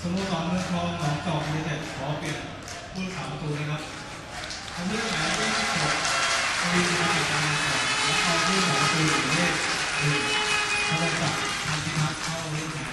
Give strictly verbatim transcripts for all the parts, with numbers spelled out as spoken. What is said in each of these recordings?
โมสรเมืองทองหนองจอกยูไนเต็ดขอเปลี่ยนผู้รักษาประตูนะครับทำเรื่องหมายเลขหกทวีพิทักษ์การเงินและเอาผู้รักษาประตูหมายเลขหนึ่งธนศักดิ์พันธิพัฒน์เข้าเล่นแทน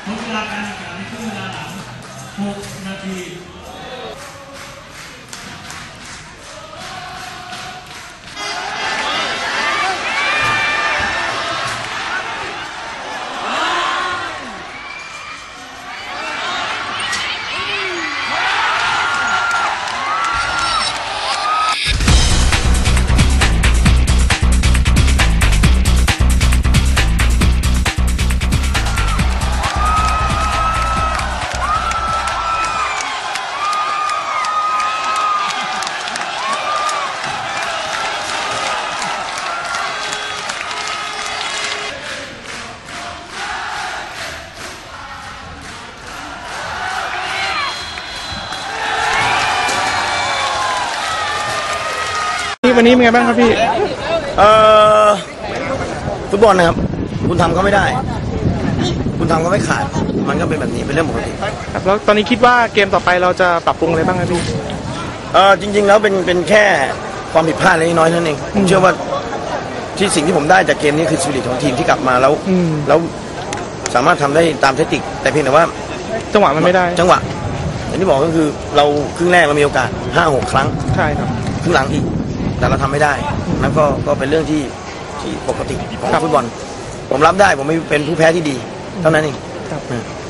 ทดเวลาการแข่งขันในช่วงเวลาหลังหกนาทีวันนี้เป็นไงบ้างครับพี่เอ่อฟุตบอลนะครับคุณทำเขาไม่ได้ คุณทำเขาไม่ขาดมันก็เป็นแบบนี้เป็นเรื่องปกติครับแล้วตอนนี้คิดว่าเกมต่อไปเราจะปรับปรุงอะไรบ้างครับพี่เอ่อจริงๆแล้วเป็นเป็นแค่ความผิดพลาดเล็กน้อยเท่านั้นเองผมเชื่อว่าที่สิ่งที่ผมได้จากเกมนี้คือสปิริตของทีมที่กลับมาแล้วแล้วสามารถทำได้ตามเทคนิคแต่เพียงแต่ว่าจังหวะมันไม่ได้จังหวะอย่างที่บอกก็คือเราครึ่งแรกเรามีโอกาสห้าหกครั้งใช่ครับครึ่งหลังอีกแต่เราทำไม่ได้นั่นก็ก็เป็นเรื่องที่ที่ปกติของฟุตบอลผมรับได้ผมไม่เป็นผู้แพ้ที่ดีเท่านั้นเองครับอืม